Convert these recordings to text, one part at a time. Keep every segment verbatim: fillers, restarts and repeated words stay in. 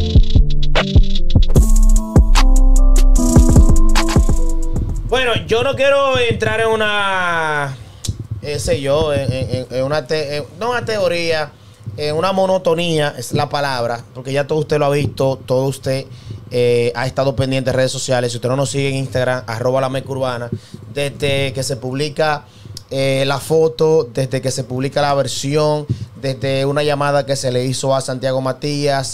Bueno, yo no quiero entrar en una, eh, sé yo, en, en, en una, te, en, no una teoría, en una monotonía, es la palabra, porque ya todo usted lo ha visto, todo usted eh, ha estado pendiente de redes sociales. Si usted no nos sigue en Instagram, arroba la meca urbana, desde que se publica eh, la foto, desde que se publica la versión, desde una llamada que se le hizo a Santiago Matías,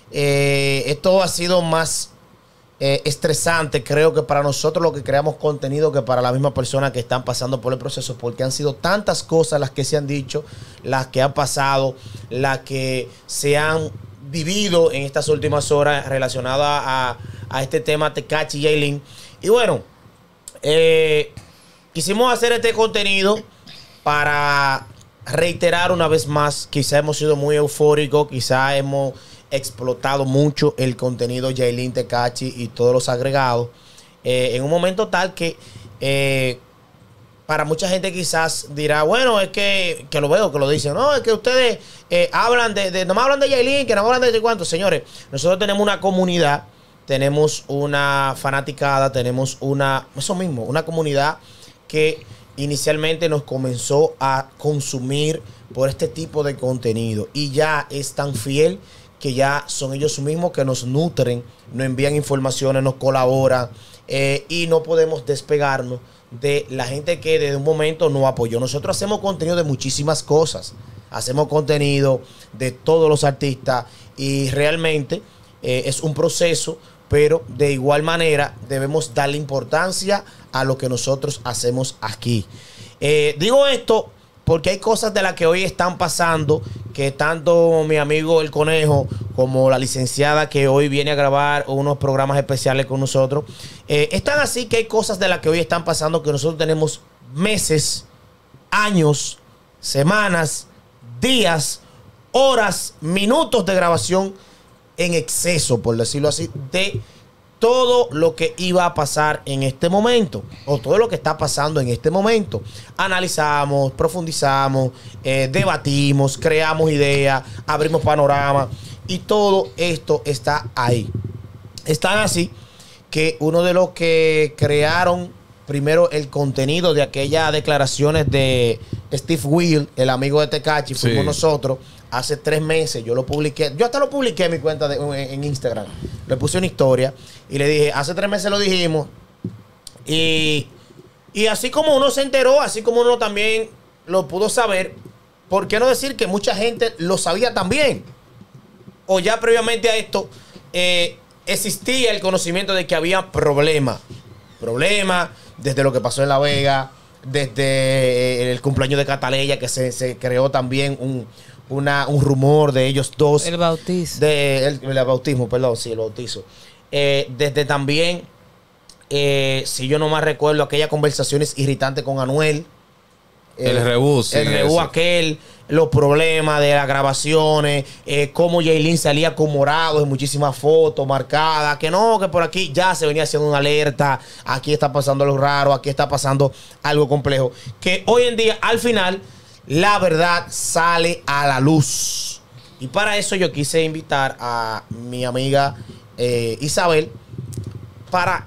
eh, esto ha sido más Eh, estresante, creo que para nosotros los que creamos contenido que para la misma persona que están pasando por el proceso, porque han sido tantas cosas las que se han dicho, las que han pasado, las que se han vivido en estas últimas horas relacionadas a, a este tema Tekashi y Yailin. Y bueno, eh, quisimos hacer este contenido para reiterar una vez más, quizá hemos sido muy eufóricos, quizá hemos explotado mucho el contenido Yailin, Tekashi y todos los agregados eh, en un momento tal que eh, para mucha gente quizás dirá, bueno, es que, que lo veo, que lo dicen, no, es que ustedes eh, hablan de, de, no me hablan de Yailin, que no me hablan de cuánto. Señores, nosotros tenemos una comunidad, tenemos una fanaticada, tenemos una, eso mismo, una comunidad que inicialmente nos comenzó a consumir por este tipo de contenido y ya es tan fiel que ya son ellos mismos que nos nutren, nos envían informaciones, nos colaboran eh, y no podemos despegarnos de la gente que desde un momento nos apoyó. Nosotros hacemos contenido de muchísimas cosas, hacemos contenido de todos los artistas y realmente eh, es un proceso, pero de igual manera debemos darle importancia a lo que nosotros hacemos aquí. Eh, digo esto porque hay cosas de las que hoy están pasando que tanto mi amigo El Conejo como la licenciada que hoy viene a grabar unos programas especiales con nosotros, eh, están así que hay cosas de las que hoy están pasando que nosotros tenemos meses, años, semanas, días, horas, minutos de grabación en exceso, por decirlo así, de todo lo que iba a pasar en este momento o todo lo que está pasando en este momento. Analizamos, profundizamos, eh, debatimos, creamos ideas, abrimos panorama y todo esto está ahí. Están así que uno de los que crearon primero el contenido de aquellas declaraciones de Steve Will, el amigo de Tekashi, sí, fuimos nosotros. Hace tres meses yo lo publiqué. Yo hasta lo publiqué en mi cuenta de, en, en Instagram. Le puse una historia y le dije, hace tres meses lo dijimos. Y, y así como uno se enteró, así como uno también lo pudo saber, ¿por qué no decir que mucha gente lo sabía también? O ya previamente a esto eh, existía el conocimiento de que había problemas. Problemas desde lo que pasó en La Vega, desde el cumpleaños de Cataleya, que se, se creó también un... Una, un rumor de ellos dos. El bautismo. De, el, el bautismo, perdón, sí, el bautizo. Eh, desde también, eh, si yo no más recuerdo, aquellas conversaciones irritantes con Anuel. Eh, el rebú, sí, El rebú aquel, los problemas de las grabaciones, eh, cómo Yailin salía con morado en muchísimas fotos marcadas, que no, que por aquí ya se venía haciendo una alerta, aquí está pasando algo raro, aquí está pasando algo complejo. Que hoy en día, al final, la verdad sale a la luz. Y para eso yo quise invitar a mi amiga eh, Isabel para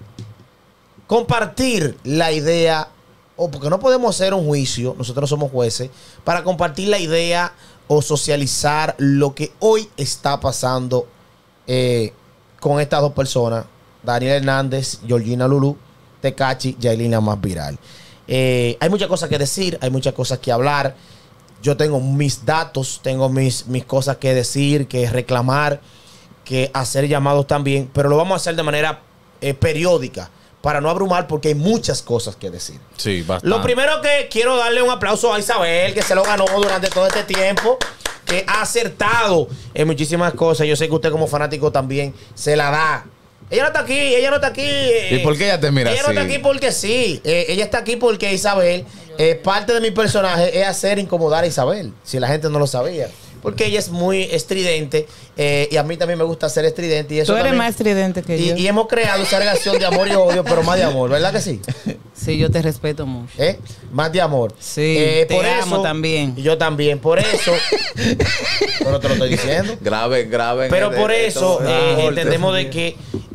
compartir la idea, o porque no podemos hacer un juicio, nosotros no somos jueces, para compartir la idea o socializar lo que hoy está pasando eh, con estas dos personas, Daniel Hernández, Georgina Lulú, Tekashi, Yailin la más viral. Eh, hay muchas cosas que decir, hay muchas cosas que hablar. Yo tengo mis datos, tengo mis, mis cosas que decir, que reclamar, que hacer llamados también, pero lo vamos a hacer de manera eh, periódica, para no abrumar, porque hay muchas cosas que decir. Sí, bastante. Lo primero que quiero darle un aplauso a Isabel, que se lo ganó durante todo este tiempo, que ha acertado en muchísimas cosas. Yo sé que usted como fanático también se la da. Ella no está aquí, ella no está aquí. ¿Y por qué ella te mira ella así? Ella no está aquí porque sí. Eh, ella está aquí porque Isabel, eh, parte de mi personaje es hacer incomodar a Isabel, si la gente no lo sabía. Porque ella es muy estridente eh, y a mí también me gusta ser estridente. Y eso Tú eres también, más estridente que y, yo. Y hemos creado esa relación de amor y odio, pero más de amor, ¿verdad que sí? Sí, yo te respeto mucho. ¿Eh? Más de amor. Sí, Eh, te por amo eso, también. Y yo también. Por eso. Pero te lo estoy diciendo. Grave, grave. Pero por eso eh, Ah, entendemos de Dios que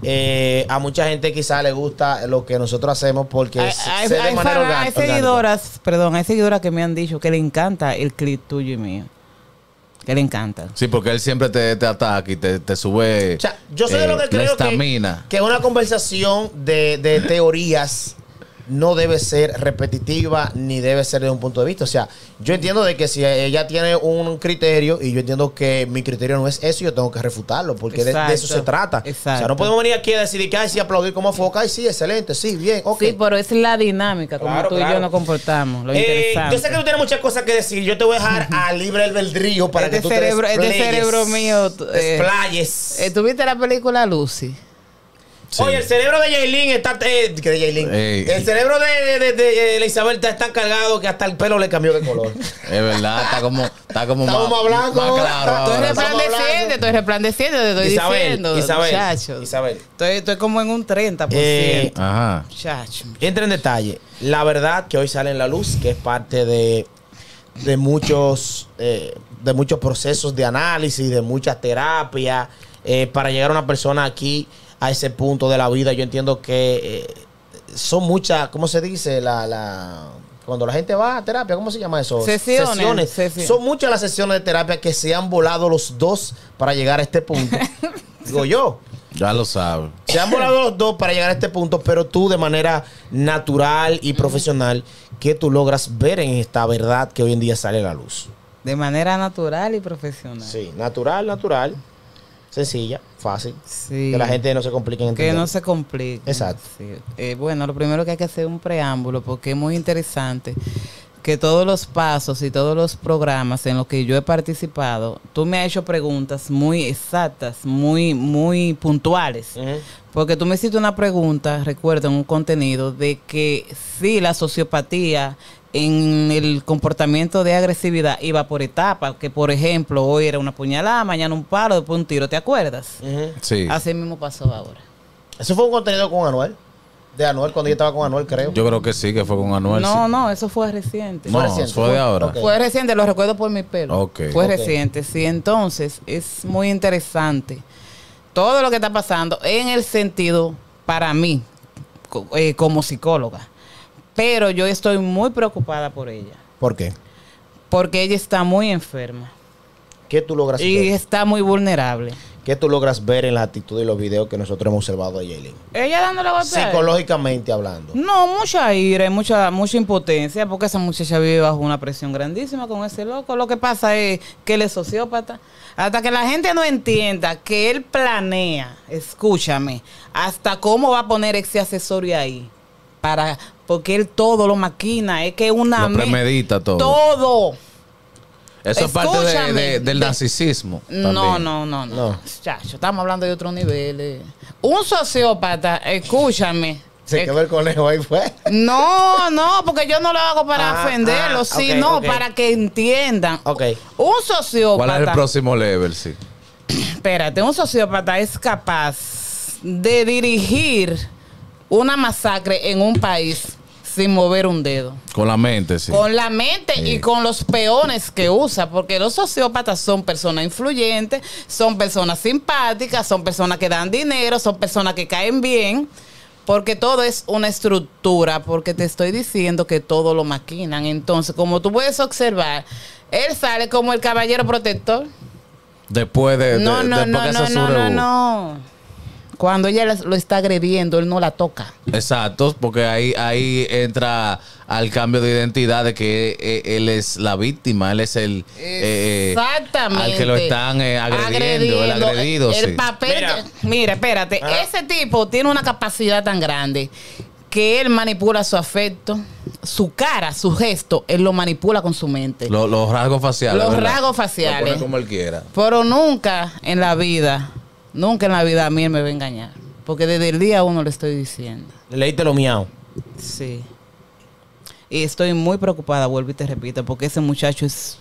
eh, a mucha gente quizá le gusta lo que nosotros hacemos porque Hay, es hay, se de hay manera fan- organ- hay orgánica. seguidoras, perdón, hay seguidoras que me han dicho que le encanta el clip tuyo y mío. Que le encanta. Sí, porque él siempre te, te ataca y te, te sube. O sea, yo soy de eh, lo que la creo que, estamina. que una conversación de, de teorías no debe ser repetitiva ni debe ser de un punto de vista. O sea, yo entiendo de que si ella tiene un criterio y yo entiendo que mi criterio no es eso, yo tengo que refutarlo porque de, de eso se trata. Exacto. O sea, no podemos venir aquí a decir que, ay, sí, aplaudir como foca, ay, sí, excelente, sí, bien, ok. Sí, pero es la dinámica, como Claro, tú claro. y yo nos comportamos, lo Eh, interesante. yo sé que tú tienes muchas cosas que decir. Yo te voy a dejar a libre albedrío para Este que tú cerebro- te este desplayes. cerebro mío, tú, eh, Desplayes. Eh, ¿Tuviste la película Lucy? Sí. Oye, el cerebro de Yailin está... Eh, que de Yailin. Ey. El cerebro de, de, de, de, de Isabel está tan cargado que hasta el pelo le cambió de color. Es verdad, está como, está como Estamos más blancos más ahora. claro Estoy ahora. Estamos resplandeciente, hablando. estoy resplandeciente, te estoy Isabel, diciendo, Isabel, muchachos. Isabel. Estoy, estoy como en un treinta por Eh, ciento. Ajá. Muchacho. Entra en detalle. La verdad que hoy sale en la luz, que es parte de, de muchos eh, de muchos procesos de análisis, de muchas terapias, eh, para llegar a una persona aquí a ese punto de la vida. Yo entiendo que eh, son muchas, ¿cómo se dice? La, la cuando la gente va a terapia, ¿cómo se llama eso? Sesiones, sesiones. Son muchas las sesiones de terapia que se han volado los dos para llegar a este punto. Digo yo. Ya lo sabes. Se han volado los dos para llegar a este punto, pero tú de manera natural y profesional, ¿qué tú logras ver en esta verdad que hoy en día sale a la luz? De manera natural y profesional. Sí, natural, natural, sencilla, fácil. Sí. Que la gente no se complique en Que entender. no se complique. Exacto. Sí. Eh, bueno, lo primero que hay que hacer es un preámbulo porque es muy interesante que todos los pasos y todos los programas en los que yo he participado, tú me has hecho preguntas muy exactas, muy, muy puntuales. Ujú. Porque tú me hiciste una pregunta, recuerdo, en un contenido, de que sí, la sociopatía en el comportamiento de agresividad iba por etapas, que por ejemplo, hoy era una puñalada, mañana un palo, después un tiro, ¿te acuerdas? Ujú. Sí. Así mismo pasó ahora. Eso fue un contenido con Anuel. De Anuel, cuando yo estaba con Anuel, creo. Yo creo que sí, que fue con Anuel. No, sí. no, eso fue reciente. No, Fue reciente, fue de fue- ahora. ok. Fue reciente, lo recuerdo por mi pelo. Ok. Fue Ok. reciente, sí. Entonces, es muy interesante todo lo que está pasando en el sentido, para mí, co- eh, como psicóloga. Pero yo estoy muy preocupada por ella. ¿Por qué? Porque ella está muy enferma. ¿Qué tú logras Y ver? está muy vulnerable. ¿Qué tú logras ver en la actitud y los videos que nosotros hemos observado de Yailin? Ella dándole golpe a él. Psicológicamente hablando. No, mucha ira, y mucha, mucha impotencia, porque esa muchacha vive bajo una presión grandísima con ese loco. Lo que pasa es que él es sociópata. Hasta que la gente no entienda que él planea, escúchame, hasta cómo va a poner ese accesorio ahí. Para, porque él todo lo maquina, es que una... Lo me- premedita todo. Todo. Eso es parte de- Escúchame, de- del de- narcisismo. No, también. no, no, no. No. Chacho, estamos hablando de otro nivel. eh. Un sociópata, escúchame. Se eh, quedó el conejo ahí, fue. No, no, porque yo no lo hago para Ah, ofenderlo, ah, sino ok, ok. para que entiendan. Ok. Un ¿Cuál sociópata, es el próximo level? Sí. espérate, un sociópata es capaz de dirigir una masacre en un país sin mover un dedo. Con la mente, sí. Con la mente Sí. y con los peones que usa, porque los sociópatas son personas influyentes, son personas simpáticas, son personas que dan dinero, son personas que caen bien, porque todo es una estructura, porque te estoy diciendo que todo lo maquinan. Entonces, como tú puedes observar, él sale como el caballero protector. Después de, de- No, no, después no, que no, se no, no, sobrehubo. no. Cuando ella lo está agrediendo, él no la toca. Exacto, porque ahí, ahí entra al cambio de identidad de que eh, él es la víctima, él es el eh, Exactamente. al que lo están eh, agrediendo, el agredido. El sí. papel. Mira. que- mira, espérate. Ah. Ese tipo tiene una capacidad tan grande que él manipula su afecto, su cara, su gesto, él lo manipula con su mente. Lo- los rasgos faciales. Los ¿verdad? rasgos Lo faciales. pone como él quiera. Pero nunca en la vida, nunca en la vida a mí él me va a engañar. Porque desde el día uno le estoy diciendo. Leíste lo miau. Sí. Y estoy muy preocupada, vuelvo y te repito, porque ese muchacho es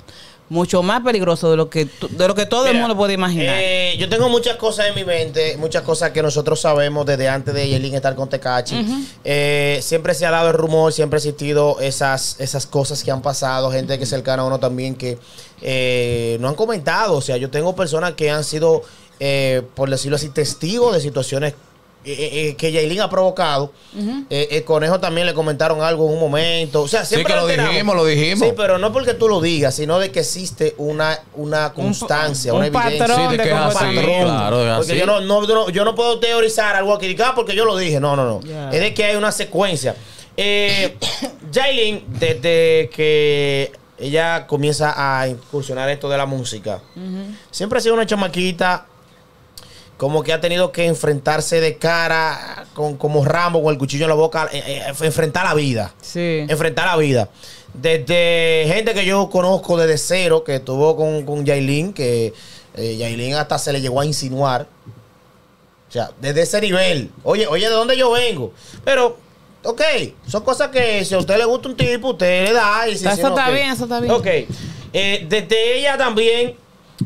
mucho más peligroso de lo que tu- de lo que todo Mira, el mundo puede imaginar. eh, yo tengo muchas cosas en mi mente, muchas cosas que nosotros sabemos desde antes de Yailin estar con Tekashi. Eh, siempre se ha dado el rumor, siempre ha existido esas, esas cosas que han pasado, gente que es cercana a uno también que eh, no han comentado. O sea, yo tengo personas que han sido, eh, por decirlo así, testigos de situaciones eh, eh, que Yailin ha provocado. Eh, el Conejo también le comentaron algo en un momento. O sea, Sí, siempre que lo enteramos. dijimos, lo dijimos. Sí, pero no porque tú lo digas, sino de que existe una, una constancia, un una evidencia. patrón Sí, de de que es así, comportamiento. claro, es Porque así. yo no, no, yo no- yo no puedo teorizar algo aquí, ah, porque yo lo dije. No, no, no. Ya. Es de que hay una secuencia. Eh, Yailin, desde que ella comienza a incursionar esto de la música, siempre ha sido una chamaquita como que ha tenido que enfrentarse de cara con, como Rambo con el cuchillo en la boca, eh, eh, enfrentar la vida. Sí. Enfrentar la vida. Desde gente que yo conozco desde cero, que estuvo con, con Yailin, que eh, Yailin hasta se le llegó a insinuar. O sea, desde ese nivel. Oye, oye, ¿de dónde yo vengo? Pero, ok, son cosas que si a usted le gusta un tipo, usted le da. Y si, Eso si no, está ok. bien, eso está bien. Ok. Eh, desde ella también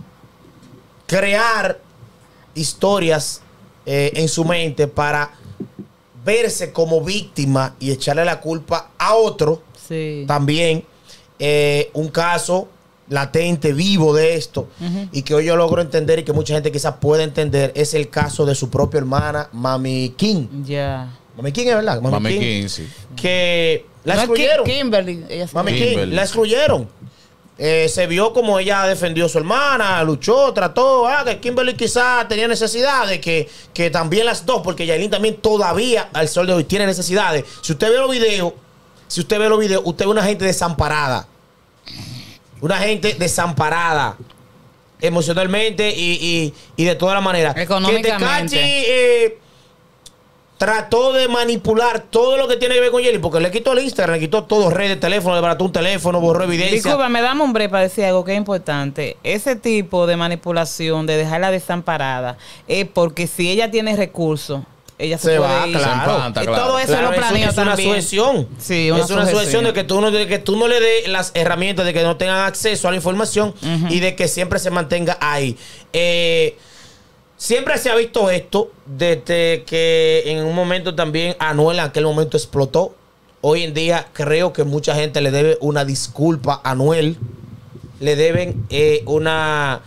crear historias eh, en su mente para verse como víctima y echarle la culpa a otro. Sí. También eh, un caso latente, vivo de esto, y que hoy yo logro entender y que mucha gente quizás pueda entender, es el caso de su propia hermana, Mami King. Ya. Mami King es verdad, Mami, Mami King, King, sí. que la No es Ki- excluyeron. Kimberly. Ella se Mami llama. King, Kimberly. la excluyeron. Eh, se vio como ella defendió a su hermana, luchó, trató, ah, que Kimberly quizás tenía necesidades, que, que también las dos, porque Yailin también todavía al sol de hoy tiene necesidades. Si usted ve los videos, si usted ve los videos, usted ve una gente desamparada. Una gente desamparada emocionalmente y, y, y de todas las maneras. Económicamente. Que Tekashi eh, trató de manipular todo lo que tiene que ver con Yailin, porque le quitó el Instagram, le quitó todo, redes, teléfono, le barató un teléfono, borró evidencia. Disculpa, me dame un break para decir algo que es importante. Ese tipo de manipulación, de dejarla desamparada, es porque si ella tiene recursos, ella se, Se puede va, ir. claro. Se empanta, Y claro. todo eso Claro, lo planeo es una también. sujeción. Sí, una es una sujeción. sujeción de que tú no, de que tú no le des las herramientas, de que no tengan acceso a la información y de que siempre se mantenga ahí. Eh, siempre se ha visto esto desde que en un momento también Anuel en aquel momento explotó. Hoy en día creo que mucha gente le debe una disculpa a Anuel. Le deben eh, una...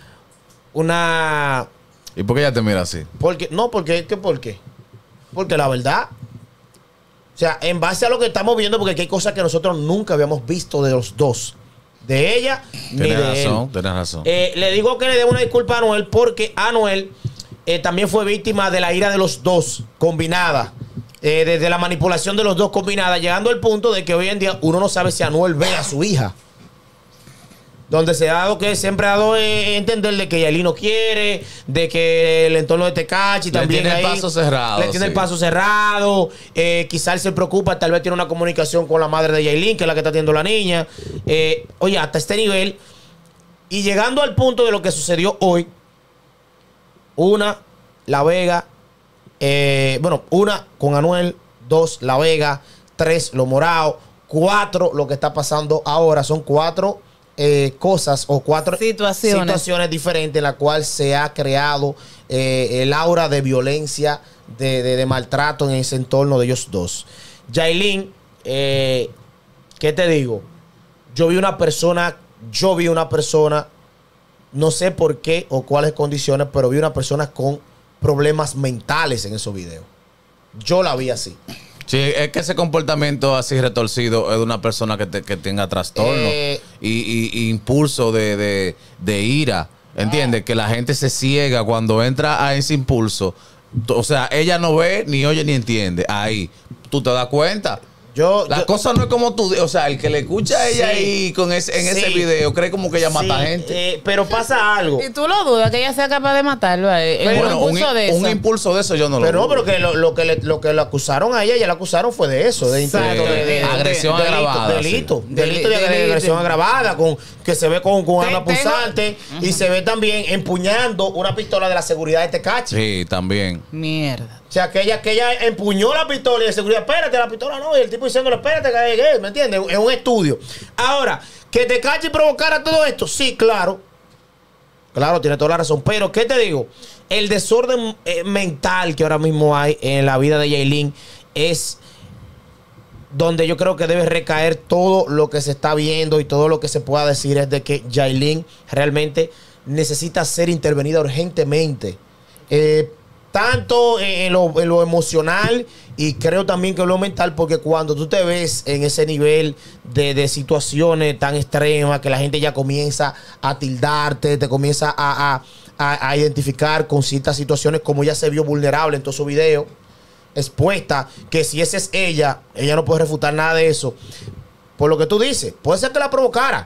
una ¿Y por qué ella te mira así? porque, no, porque, ¿qué por qué? Porque la verdad, o sea, en base a lo que estamos viendo, porque aquí hay cosas que nosotros nunca habíamos visto de los dos, de ella ni Tienes de razón, él. tienes razón. Eh, le digo que le debo una disculpa a Anuel porque Anuel eh, también fue víctima de la ira de los dos combinada. Eh, desde la manipulación de los dos combinada, llegando al punto de que hoy en día uno no sabe si Anuel ve a su hija. Donde se ha dado que siempre ha dado eh, entender de que Yailin no quiere, de que el entorno de Tekashi Le también tiene el ahí paso cerrado, le tiene sí. el paso cerrado. Eh, quizás él se preocupa, tal vez tiene una comunicación con la madre de Yailin, que es la que está teniendo la niña. Eh, oye, hasta este nivel. Y llegando al punto de lo que sucedió hoy, una, La Vega, eh, bueno, una con Anuel, dos, La Vega, tres, Lo Morao, cuatro, lo que está pasando ahora. Son cuatro eh, cosas o cuatro Situaciones. situaciones diferentes en las cuales se ha creado eh, el aura de violencia, de, de- de maltrato en ese entorno de ellos dos. Yailin, eh, ¿qué te digo? Yo vi una persona, yo vi una persona, no sé por qué o cuáles condiciones, pero vi una persona con problemas mentales en esos videos. Yo la vi así. Sí, es que ese comportamiento así retorcido es de una persona que, te- que tenga trastorno Eh, y, y- y impulso de, de- de ira. ¿Entiendes? Que la gente se ciega cuando entra a ese impulso. O sea, ella no ve, ni oye, ni entiende. Ahí, tú te das cuenta. Yo, La yo- cosa no es como tú, o sea, el que le escucha a ella Sí. ahí con ese, en ese Sí. video cree como que ella mata sí, gente. eh, pero pasa algo. ¿Y tú lo dudas que ella sea capaz de matarlo a él? En Bueno, un un, impulso de un eso. impulso de eso yo no lo Pero no, dudo. pero que lo, lo que le, lo que lo acusaron a ella, ya la acusaron fue de eso, de intento Exacto. de, de- de- Agresión delito, agravada, delito, sí. delito de, Deli- de agresión agravada, con que se ve con, con Te- arma tengo- punzante y se ve también empuñando una pistola de la seguridad de Tekashi. Sí, también. Mierda. O sea, que ella, que ella empuñó la pistola y de seguridad, espérate, la pistola no, y el tipo tipo diciéndole, espérate, que, ¿me entiendes? Es un estudio. Ahora, que te cache y provocara todo esto, sí, claro. Claro, tiene toda la razón. Pero, ¿qué te digo? El desorden eh, mental que ahora mismo hay en la vida de Yailin es donde yo creo que debe recaer todo lo que se está viendo y todo lo que se pueda decir es de que Yailin realmente necesita ser intervenida urgentemente. Eh, tanto en lo, en lo emocional y creo también que en lo mental, porque cuando tú te ves en ese nivel de, de situaciones tan extremas que la gente ya comienza a tildarte, te comienza a, a, a, a identificar con ciertas situaciones, como ella se vio vulnerable en todos sus videos, expuesta, que si esa es ella, ella no puede refutar nada de eso. Por lo que tú dices, puede ser que la provocara.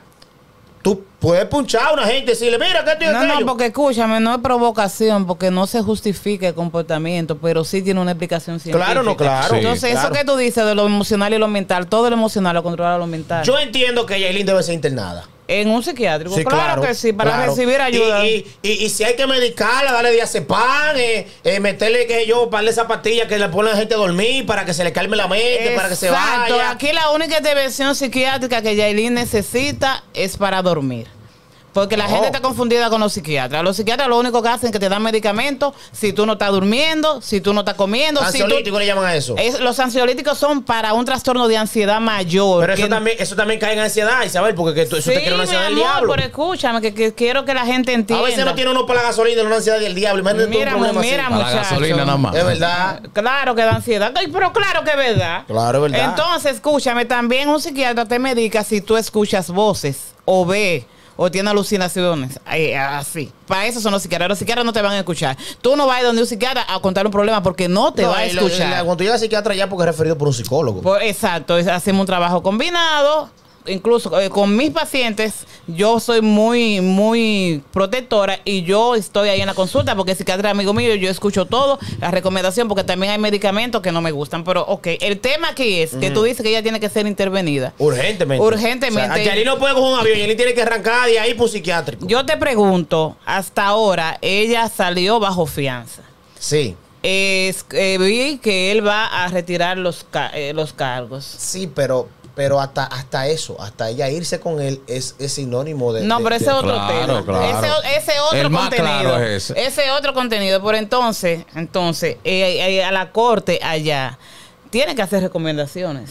Tú puedes punchar a una gente y decirle, mira, ¿qué estoy No, no, porque escúchame, no es provocación, porque no se justifica el comportamiento, pero sí tiene una explicación científica. Claro, no, claro. Sí. Entonces, claro. eso que tú dices de lo emocional y lo mental, todo lo emocional lo controla lo mental. Yo entiendo que Yailin debe ser internada. En un psiquiátrico, Sí, claro, que sí, para claro. recibir ayuda. Y, y, y, y si hay que medicarla, darle diazepam, eh, eh, meterle, que yo, darle esa pastilla que le pone a la gente a dormir para que se le calme la mente, para que se Exacto. vaya. Aquí la única intervención psiquiátrica que Yailin necesita es para dormir. Porque la No. gente está confundida con los psiquiatras. Los psiquiatras lo único que hacen es que te dan medicamentos si tú no estás durmiendo, si tú no estás comiendo. Si tú, Ansiolítico le llaman a eso. es, los ansiolíticos son para un trastorno de ansiedad mayor. Pero eso que- también, eso también cae en ansiedad, Isabel, porque que tú- eso sí, te crea una mi ansiedad del amor, diablo. pero escúchame, que, que quiero que la gente A entienda. veces no tiene uno para la gasolina, una ansiedad del diablo. Imagínate tú un Mira, problema mira, así. Para la muchacho. gasolina nada más. Es verdad. Claro que da ansiedad. Ay, pero claro que es verdad. Claro, es verdad. Entonces, escúchame, también un psiquiatra te medica si tú escuchas voces o ves o tienes alucinaciones. Eh, así. Para eso son los psiquiatras. Los psiquiatras no te van a escuchar. Tú no vas a ir donde un psiquiatra a contar un problema porque no te No, va a y la- escuchar. la- cuando tú llegas al psiquiatra ya porque es referido por un psicólogo. Por- exacto, es- hacemos un trabajo combinado. Incluso eh, con mis pacientes, yo soy muy, muy protectora y yo estoy ahí en la consulta porque el psiquiatra es amigo mío, yo escucho todo, la recomendación, porque también hay medicamentos que no me gustan. Pero, ok, el tema aquí es que tú dices que ella tiene que ser intervenida. Urgentemente. Urgentemente. O sea, Yailin no puede coger un avión, Yailin tiene que arrancar de ahí por un psiquiátrico. Yo te pregunto, hasta ahora ella salió bajo fianza. Sí. Es, eh, vi que él va a retirar los, ca- eh, los cargos. Sí, pero, pero hasta, hasta eso, hasta ella irse con él es, es sinónimo de. No, de- pero ese de- es otro Claro, tema. claro. Ese, ese otro El más contenido. claro es ese. Ese otro contenido. Pero entonces, entonces, eh, eh, a la corte allá, tiene que hacer recomendaciones.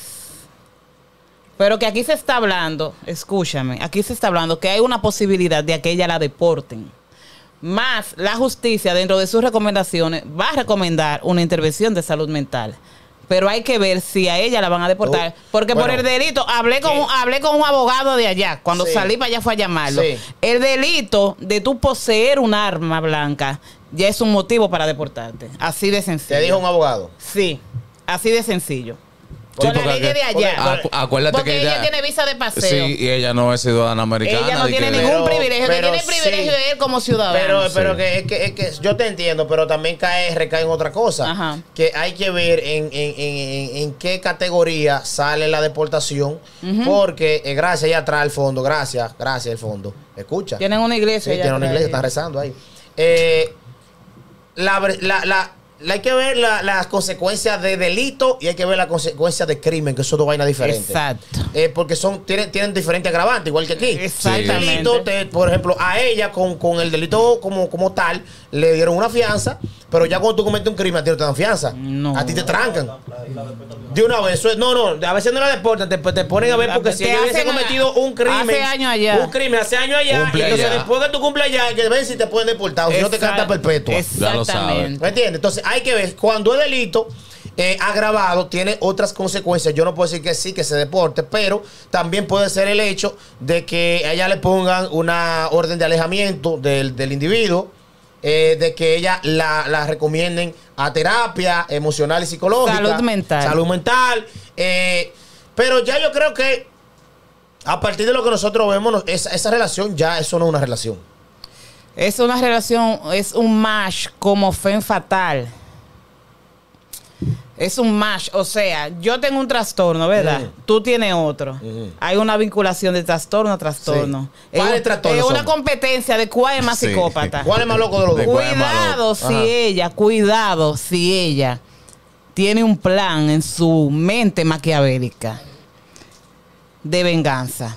Pero que aquí se está hablando, escúchame, aquí se está hablando que hay una posibilidad de que ella la deporten. Más la justicia, dentro de sus recomendaciones, va a recomendar una intervención de salud mental. Pero hay que ver si a ella la van a deportar. Oh, Porque bueno. por el delito, hablé con, ¿Qué? un, hablé con un abogado de allá. Cuando Sí. salí para allá fue a llamarlo. Sí. El delito de tú poseer un arma blanca ya es un motivo para deportarte. Así de sencillo. Te dijo un abogado. Sí, así de sencillo. Sí, Con la porque ley de aquí- allá. Acu- acuérdate Porque que ella ella- tiene visa de paseo. Sí, y ella no es ciudadana americana. Ella no de tiene que- ningún Pero- privilegio. pero tiene privilegio sí. de él como ciudadano. Pero, pero Sí. que, es que, es que yo te entiendo, pero también cae, recae en otra cosa. Ajá. Que hay que ver en, en, en, en- en qué categoría sale la deportación. Porque, eh, gracias, allá atrás al fondo, gracias, gracias el fondo. Escucha. Tienen una iglesia. Sí, allá tienen una atrás. iglesia, están rezando ahí. Eh, la, la, la, la- hay que ver la- las consecuencias de delito y hay que ver las consecuencias de crimen, que son dos vainas diferentes. Exacto. Eh, porque son, tienen, tienen diferentes agravantes, igual que aquí. Exactamente. El delito, te- por ejemplo, a ella con, con el delito como, como tal, le dieron una fianza, pero ya cuando tú cometes un crimen, a ti no te dan fianza. No. A ti te trancan. De una vez. Eso es- no, no, a veces no la deportan, te, te ponen a ver porque si Te ella hubiese hacen a- cometido un crimen. hace años allá. Un crimen hace años allá. Cumple y entonces allá. después que tú cumples allá, que ven si te pueden deportar o si no te canta Exacto. perpetua. Ya lo sabe. Exactamente. ¿Me entiendes? Entonces hay que ver, cuando es delito eh, agravado, tiene otras consecuencias. Yo no puedo decir que sí, que se deporte, pero también puede ser el hecho de que a ella le pongan una orden de alejamiento del, del individuo, eh, de que ella la, la recomienden a terapia emocional y psicológica. Salud mental. Salud mental. eh, pero ya yo creo que a partir de lo que nosotros vemos, no- esa, esa relación ya, eso no es una relación. Es una relación, es un match como Femme Fatal. Es un match, o sea, yo tengo un trastorno, ¿verdad? Ujú. Tú tienes otro. Ujú. Hay una vinculación de trastorno a trastorno. Sí. ¿Cuáles Es, trastornos es una somos? competencia de cuál es más Sí. psicópata. ¿Cuál es más loco de los ¿De dos? cuál es más Cuidado loco? si Ajá. ella, cuidado si ella tiene un plan en su mente maquiavélica de venganza.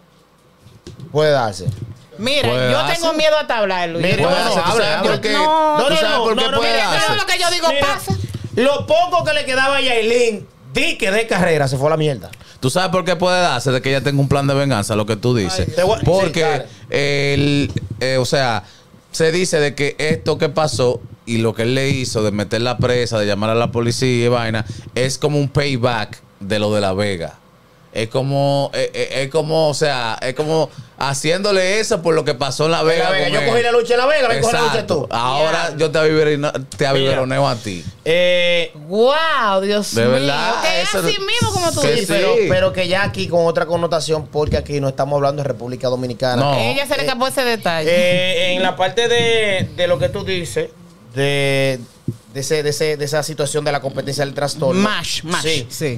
Puede darse. Mira, Puede yo darse. tengo miedo hasta hablarlo. Mira, Yo- Puede no, darse, ¿tú habla, sabes habla. por qué? No, ¿Tú no, sabes no, por qué no, no, puede mira, darse? todo lo que yo digo Mira, pasa. Lo poco que le quedaba a Yailin, di que de carrera se fue a la mierda. ¿Tú sabes por qué puede darse de que ella tenga un plan de venganza, lo que tú dices? Te voy- sí, Porque, dale. el, eh, o sea, se dice de que esto que pasó y lo que él le hizo de meter la presa, de llamar a la policía y vaina, es como un payback de lo de La Vega. Es como, eh, eh, es como, o sea, es como haciéndole eso por lo que pasó en La Vega. La Vega, con yo él. cogí la lucha en La Vega, ven, coge la lucha Exacto. tú. Ahora Ya. yo te abiverino- te abiveroneo a ti. Eh, Wow, Dios De mío. verdad, Que es eso- así mismo como tú que sí, dices. pero, sí. pero que ya aquí con otra connotación, porque aquí no estamos hablando de República Dominicana. No. Ella se le escapó ese detalle. Eh, en la parte de, de lo que tú dices, de, de, ese, de, ese, de esa situación de la competencia del trastorno. Mash, mash. Sí. Sí.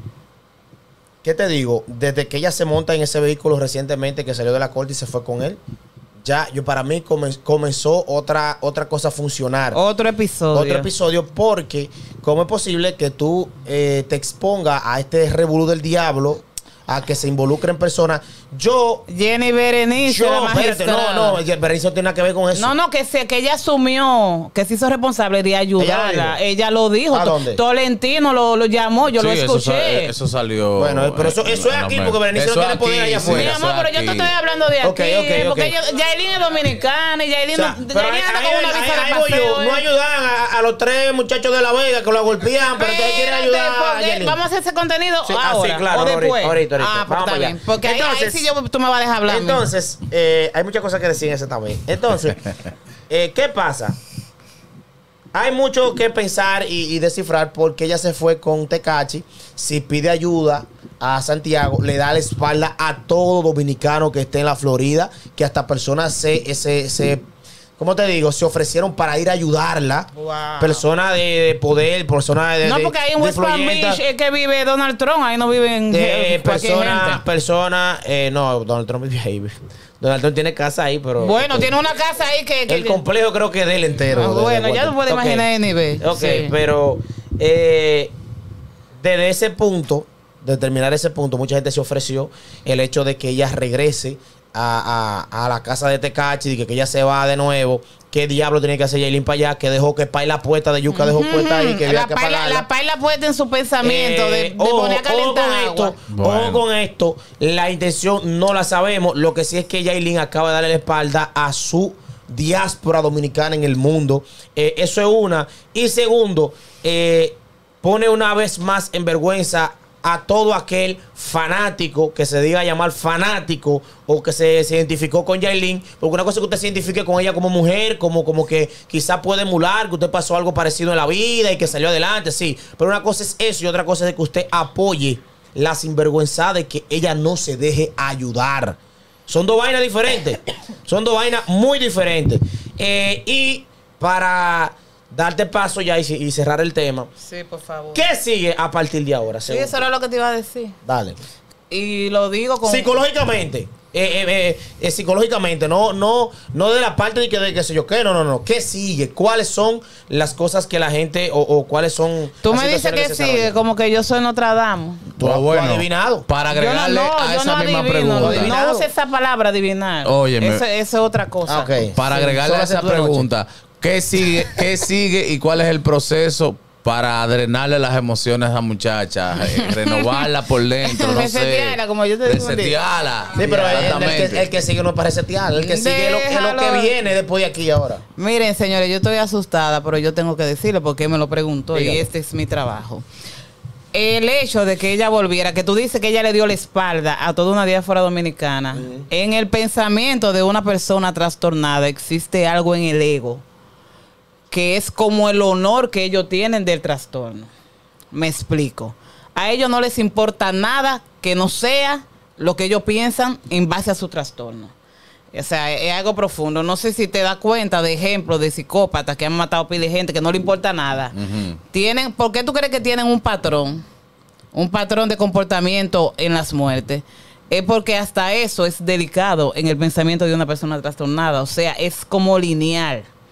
¿Qué te digo? Desde que ella se monta en ese vehículo recientemente, que salió de la corte y se fue con él, ya, yo para mí comen- comenzó otra, otra cosa a funcionar. Otro episodio. Otro episodio, porque ¿cómo es posible que tú eh, te expongas a este revolú del diablo, a que se involucren personas? Yo, Jenny Berenice, la yo, espérate, magistrada. no, no, Berenice no tiene nada que ver con eso. No, no, que se, que ella asumió, que se hizo responsable de ayudarla. Ella Ella lo lo dijo. ¿A To- dónde? Tolentino lo, lo llamó, yo Sí, lo eso sa- escuché. Eso, salió. Bueno, pero eso- eso es en los aquí, medios. porque Berenice no Eso tiene es poder allá sí, afuera. Mi eso amor, es pero yo te aquí. estoy hablando de aquí. Ok, ok, ok. Porque yo- Yailin es dominicana y Yailin, O sea, no- pero Yailin ahí- anda ahí- con una ahí- visa de ahí voy yo. paseo. No eh. ayudan a, a los tres muchachos de La Vega que lo golpean, pero ustedes quieren Espérate, ayudar a porque Yailin. vamos a hacer ese contenido Sí, ah, ahora sí, claro, o ahorita, después. ahorita, ahorita. Ah, pues Vamos está allá. bien. Porque ahí- Entonces- ahí sí yo, tú me vas a dejar hablar. a mí. Entonces, eh, hay muchas cosas que decir en ese también. Entonces, eh, ¿qué pasa? Hay mucho que pensar y, y descifrar porque ella se fue con Tecachi. Si pide ayuda a Santiago, le da la espalda a todo dominicano que esté en la Florida, que hasta personas se, se, se ¿cómo te digo? Se ofrecieron para ir a ayudarla. Wow. Personas de, de poder, personas de No, de- porque ahí en de West Palm influyentas. Beach es que vive Donald Trump, ahí no viven De eh, cualquier personas, gente. personas, eh, no, Donald Trump vive ahí. Donald Trump tiene casa ahí, pero. Bueno, ok. tiene una casa ahí que... que- El complejo creo que es de él entero. Ah, de- de bueno, ya Walter. tú puedes Ok. imaginar el nivel. Ok, Sí. pero eh, desde ese punto, de terminar ese punto, mucha gente se ofreció el hecho de que ella regrese a, a- a la casa de Tecachi, y que, que ella se va de nuevo. ¿Qué diablo tiene que hacer Yailin para allá? Que dejó que Pai la puerta de Yuca dejó puesta ahí, que había la que paila, pagarla. la paila puesta en su pensamiento de, Eh, de ojo, poner a ojo calentar con agua. esto, Bueno. ojo con esto. La intención no la sabemos. Lo que sí es que Yailin acaba de darle la espalda a su diáspora dominicana en el mundo. Eh, eso es una. Y segundo, eh, pone una vez más en vergüenza a todo aquel fanático que se diga llamar fanático o que se, se identificó con Yailin, porque una cosa es que usted se identifique con ella como mujer, como, como que quizá puede emular que usted pasó algo parecido en la vida y que salió adelante, sí, pero una cosa es eso y otra cosa es que usted apoye la sinvergüenza de que ella no se deje ayudar. Son dos vainas diferentes, son dos vainas muy diferentes. Eh, y para darte paso ya y, y cerrar el tema, Sí, por favor. ¿qué sigue a partir de ahora? Sí, según eso era lo que te iba a decir. Dale. Y lo digo con... Psicológicamente. Eh, eh, eh, eh, psicológicamente, no, no, no de la parte de que de qué sé yo qué, no, no, no. ¿Qué sigue? ¿Cuáles son las cosas que la gente o, o cuáles son Tú las me dices situaciones que se sigue, desarrollan? como que yo soy Nostradamus. Tú has- tú has adivinado. Para Yo no, agregarle no, a yo esa no misma adivino, pregunta. Adivinado. no use esa palabra adivinar. Óyeme. Eso, eso es otra cosa. Ah, ok. Para Sí, agregarle solo a esa hace tu noche. pregunta, ¿qué sigue, ¿qué sigue y cuál es el proceso para drenarle las emociones a la muchacha? Eh, renovarla por dentro, no sé. Resetearla, como yo te digo un día. Resetearla. Sí, pero el, el Exactamente. que, el que sigue no es para resetear. El que sigue es lo, es lo que Déjalo. viene después de aquí ahora. Miren, señores, yo estoy asustada, pero yo tengo que decirlo porque él me lo preguntó Dígalo. y este es mi trabajo. El hecho de que ella volviera, que tú dices que ella le dio la espalda a toda una diáspora dominicana, en el pensamiento de una persona trastornada existe algo en el ego, que es como el honor que ellos tienen del trastorno. Me explico. A ellos no les importa nada que no sea lo que ellos piensan en base a su trastorno. O sea, es algo profundo. No sé si te das cuenta de ejemplos de psicópatas que han matado a pila de gente que no le importa nada. Ujú. Tienen, ¿por qué tú crees que tienen un patrón? Un patrón de comportamiento en las muertes. Es porque hasta eso es delicado en el pensamiento de una persona trastornada. O sea, es como lineal.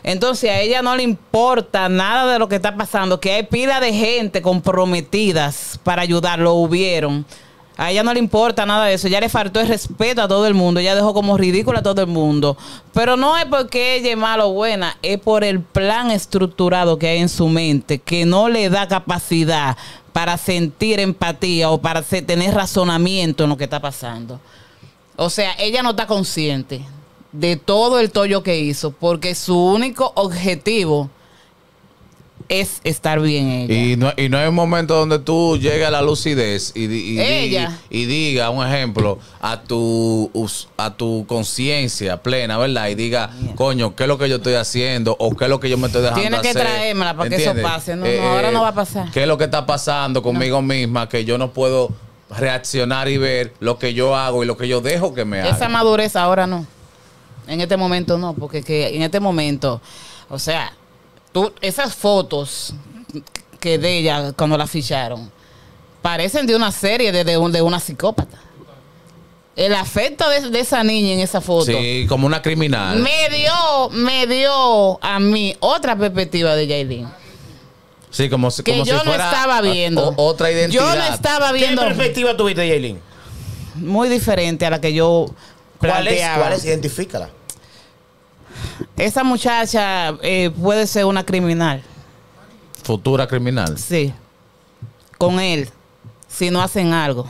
Entonces a ella no le importa nada de lo que está pasando, que hay pila de gente comprometidas para ayudarlo, hubieron. A ella no le importa nada de eso. Ya le faltó el respeto a todo el mundo. Ella dejó como ridícula a todo el mundo. Pero no es porque ella es mala o buena. Es por el plan estructurado que hay en su mente, que no le da capacidad para sentir empatía o para hacer- tener razonamiento en lo que está pasando. O sea, ella no está consciente de todo el tollo que hizo, porque su único objetivo es estar bien ella. Y no, y no hay un momento donde tú llegues a la lucidez y, di- y, di- Ella. y diga, un ejemplo, a tu us- a tu conciencia plena, ¿verdad? Y diga, coño, ¿qué es lo que yo estoy haciendo? O ¿qué es lo que yo me estoy dejando Tiene que hacer? traérmela para que eso ¿Entiendes? pase. No, no, ahora no va a pasar. ¿Qué es lo que está pasando conmigo misma que yo no puedo reaccionar y ver lo que yo hago y lo que yo dejo que me haga? Esa madurez ahora no. En este momento no, porque que en este momento, o sea, tú, esas fotos que de ella cuando la ficharon parecen de una serie de, de, un- de una psicópata. El afecto de, de esa niña en esa foto Sí, como una criminal. me dio, me dio a mí otra perspectiva de Yailin. Sí, como, si- Que como yo si no fuera estaba viendo. o- otra identidad. Yo no estaba ¿Qué viendo perspectiva tuviste, Yailin? muy diferente a la que yo ¿Cuál es? planteaba. ¿Cuál es? Identifícala. Esa muchacha eh, puede ser una criminal. Futura criminal. Sí. Con él. Si no hacen algo.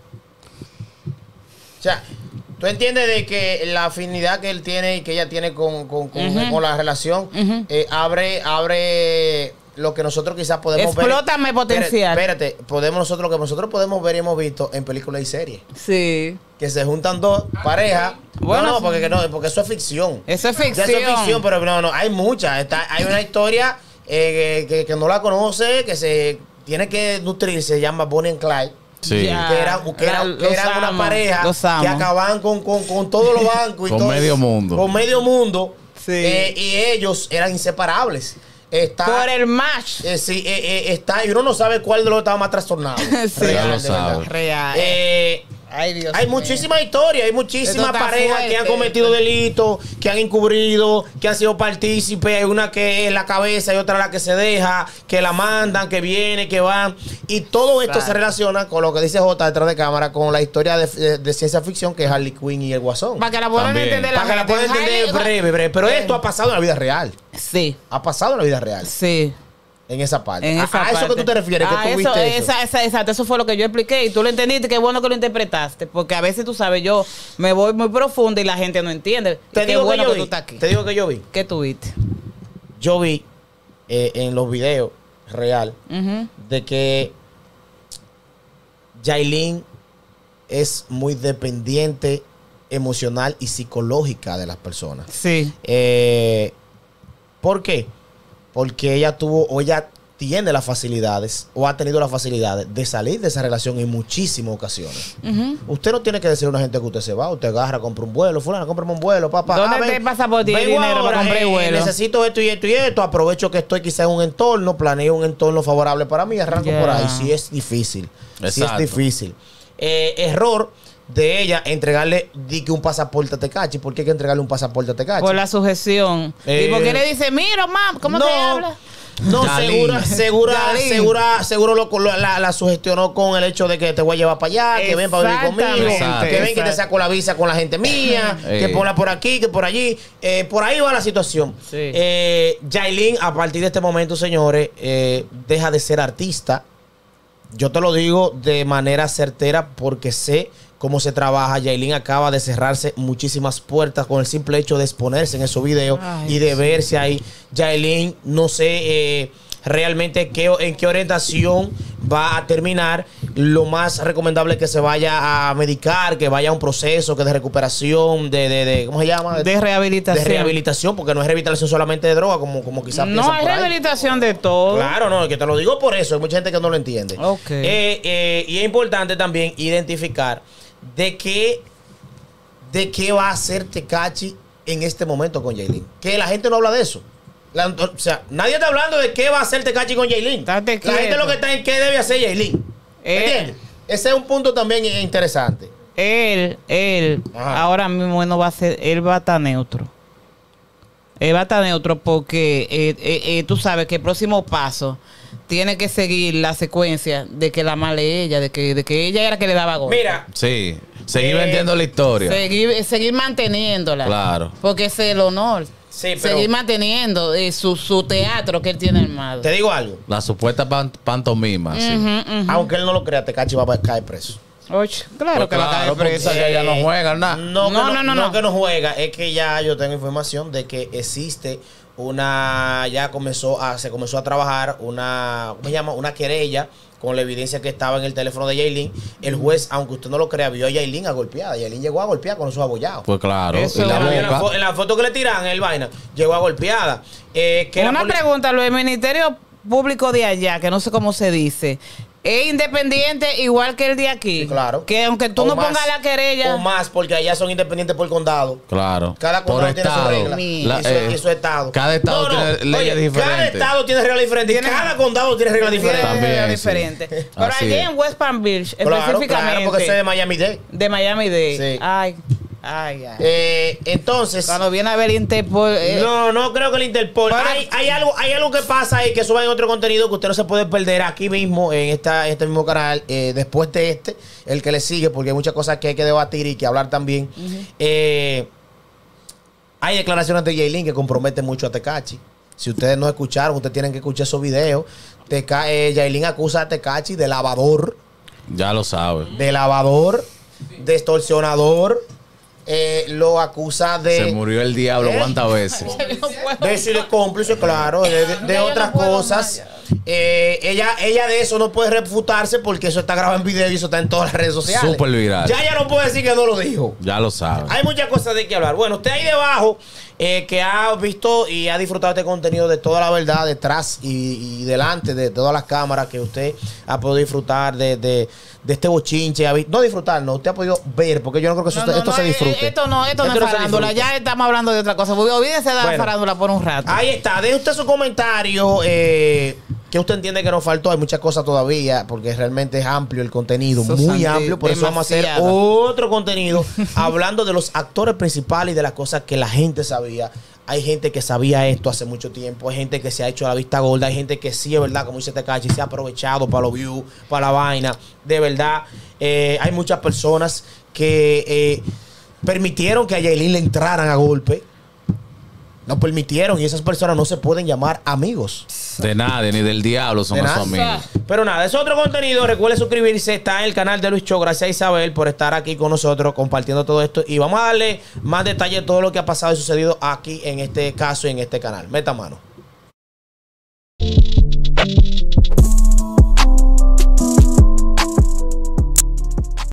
O sea, tú entiendes de que la afinidad que él tiene y que ella tiene con, con, con, Ujú. con la relación Ujú. eh, abre, abre lo que nosotros quizás podemos Explótame ver. potencial. Espérate, espérate, podemos nosotros lo que nosotros podemos ver y hemos visto en películas y series. Sí. Que se juntan dos parejas. Bueno, no, no, sí. porque, que no, porque eso es ficción. Eso es Ya ficción. eso es ficción, pero no, no, hay muchas. Está, hay una historia eh, que, que no la conoce, que se tiene que nutrirse, se llama Bonnie and Clyde. Sí. Ya. Que eran, que La- eran, que los eran una amo, pareja los amo. que acababan con, con, con todos los bancos y Con todo, medio mundo. Con medio mundo. Sí. Eh, y ellos eran inseparables. Está, Por el match. eh, sí, eh, eh, está, y uno no sabe cuál de los estaba más trastornado. Sí. Ya lo de sabe. verdad. Real. Eh, Ay, Dios hay mío. muchísimas historias, hay muchísimas Esto está parejas que han fuerte. cometido delitos, que han encubrido, que han sido partícipes. Hay una que es la cabeza y otra la que se deja, que la mandan, que viene, que van. Y todo esto Claro. se relaciona con lo que dice J detrás de cámara, con la historia de, de- de ciencia ficción que es Harley Quinn y el Guasón. Para que la puedan También. entender Para que la gente. puedan entender Harley- breve, breve. Pero Eh. esto ha pasado en la vida real. Sí. Ha pasado en la vida real. Sí. En esa parte. En a, esa a eso que parte. tú te refieres, que Ah, tú eso, viste eso. Esa, esa, exacto, eso fue lo que yo expliqué y tú lo entendiste. Qué bueno que lo interpretaste, porque a veces tú sabes, yo me voy muy profundo y la gente no entiende. Te Y qué digo bueno que yo que tú vi. estás aquí. Te digo que yo vi. ¿Qué tuviste? Yo vi eh, en los videos real Ujú. de que Yailin es muy dependiente emocional y psicológica de las personas. Sí. Eh, ¿Por qué? Porque ella tuvo o ella tiene las facilidades o ha tenido las facilidades de salir de esa relación en muchísimas ocasiones. Ujú. Usted no tiene que decirle a una gente que usted se va, usted agarra, compra un vuelo, fulano, cómprame un vuelo, papá. ¿Dónde Ah, te ven, pasa por ti el vengo dinero para ahora, comprar eh, vuelo? Necesito esto y esto y esto, aprovecho que estoy quizá en un entorno, planeo un entorno favorable para mí y arranco Ya. por ahí. Sí es difícil, sí es Exacto. difícil. Eh, error de ella entregarle di que un pasaporte a Tecachi. ¿Por qué hay que entregarle un pasaporte a Tecachi? Por la sujeción. Eh, ¿Y por qué le dice, mira, mam, ¿cómo no, te habla? No, Yailin. segura, segura, Yailin. segura, seguro lo, lo- la, la sugestionó con el hecho de que te voy a llevar para allá, que ven para vivir conmigo, Exactamente. que ven que te Exacto. saco la visa con la gente mía, Eh. que ponla por aquí, que por allí. Eh, por ahí va la situación. Sí. Eh, Yailin, a partir de este momento, señores, eh, deja de ser artista. Yo te lo digo de manera certera porque sé cómo se trabaja. Yailin acaba de cerrarse muchísimas puertas con el simple hecho de exponerse en esos videos Ay, y de sí. verse ahí. Yailin, no sé eh, realmente qué, en qué orientación va a terminar. Lo más recomendable es que se vaya a medicar, que vaya a un proceso que de recuperación, de, de, de- ¿cómo se llama? De rehabilitación. De rehabilitación, porque no es rehabilitación solamente de droga, como, como quizás No, piensan hay por ahí. rehabilitación de todo. Claro, no, que te lo digo por eso. Hay mucha gente que no lo entiende. Ok. Eh, eh, y es importante también identificar de qué, de qué va a hacer Tecachi en este momento con Yailin. Que la gente no habla de eso. La- o sea, nadie está hablando de qué va a hacer Tecachi con Yailin. Estate La gente quieto. lo que está en qué debe hacer Yailin. Eh. ¿Entiendes? Ese es un punto también interesante. Él, él, Ajá. ahora mismo no va a ser, él va a estar neutro. Eh, va a estar neutro porque eh, eh, eh, tú sabes que el próximo paso tiene que seguir la secuencia de que la mala es ella, de que, de que ella era que le daba golpe. Mira, Sí, seguir Eh, vendiendo la historia. Seguir, seguir manteniéndola. Claro. Porque es el honor. Sí, pero- Seguir manteniendo eh, su, su teatro que él tiene armado. te digo algo. La supuesta pan- pantomima, sí. Ujú, ujú. Aunque él no lo crea, Tecachi va a caer preso. Oye, claro Pues que va a caer claro, porque preso. esa ya no juega nada. No, que No, no, no, no, no no. que no juega, es que ya yo tengo información de que existe una, ya comenzó a, se comenzó a trabajar una, ¿cómo se llama? Una querella con la evidencia que estaba en el teléfono de Yailin. El juez, aunque usted no lo crea, vio a Yailin a golpeada. Yailin llegó a golpear con esos abollados. Pues claro. Eso y la es en, la boca. fo- en la foto que le tiran, el vaina, llegó a golpeada. Eh, que la Una poli- pregunta, lo del Ministerio Público de allá, que no sé cómo se dice, ¿es independiente igual que el de aquí? Sí, claro. Que aunque tú O no más, pongas la querella... O más, porque allá son independientes por condado. Claro. Cada Por condado tiene su estado. regla. Mira. La- Eso- eh, y su estado. Cada estado tiene leyes oye, Cada diferentes. estado tiene reglas diferentes. y Tiene- cada condado tiene reglas tiene diferentes. También, reglas sí. diferentes. Pero Así allí es. en West Palm Beach, Claro, específicamente, claro, porque ese es de Miami-Dade. de Miami-Dade. Sí. Ay, ay, ay. Eh, entonces, Cuando viene a ver Interpol... eh, no, no creo que el Interpol. Para- Hay, hay algo, hay algo que pasa ahí que suben otro contenido que usted no se puede perder aquí mismo en esta, este mismo canal. eh, después de este, el que le sigue, porque hay muchas cosas que hay que debatir y que hablar también. Eh, hay declaraciones de Yailin que comprometen mucho a Tecachi. Si ustedes no escucharon, ustedes tienen que escuchar esos videos. Teca, eh, Yailin acusa a Tecachi de lavador, Ya lo sabe. de lavador, de extorsionador. Eh, lo acusa de Se murió el diablo ¿Eh? cuántas veces. no puedo de eso y de cómplice, claro, de, de- de Ya yo otras no puedo cosas. más, Eh, ella, ella de eso no puede refutarse porque eso está grabado en video y eso está en todas las redes sociales. Súper viral. Ya ella no puede decir que no lo dijo. Ya lo sabe. Hay muchas cosas de qué hablar. Bueno, usted ahí debajo eh, que ha visto y ha disfrutado este contenido de toda la verdad detrás y, y delante de todas las cámaras que usted ha podido disfrutar de, de, de este bochinche. Ha vi- no disfrutar, no, usted ha podido ver porque yo no creo que eso- No, no, esto no, se eh, disfrute. Esto no, esto no Esto es se farándula. disfruta. Ya estamos hablando de otra cosa. Olvídense de la Bueno. farándula por un rato. Ahí está, deje usted su comentario. Eh, que usted entiende que nos faltó? Hay muchas cosas todavía, porque realmente es amplio el contenido, Eso muy es amplio. Por eso vamos a hacer demasiado. otro contenido hablando de los actores principales y de las cosas que la gente sabía. Hay gente que sabía esto hace mucho tiempo, hay gente que se ha hecho la vista gorda, hay gente que sí, es verdad, como dice Tecachi, se ha aprovechado para los views, para la vaina. De verdad, eh, hay muchas personas que eh, permitieron que a Yailin le entraran a golpe. No permitieron y esas personas no se pueden llamar amigos. De nadie, ni del diablo son De esos nada. amigos. Pero nada, es otro contenido. Recuerde suscribirse. Está en el canal de Luis Show. Gracias a Isabel por estar aquí con nosotros compartiendo todo esto. Y vamos a darle más detalle de todo lo que ha pasado y sucedido aquí en este caso y en este canal. Meta mano.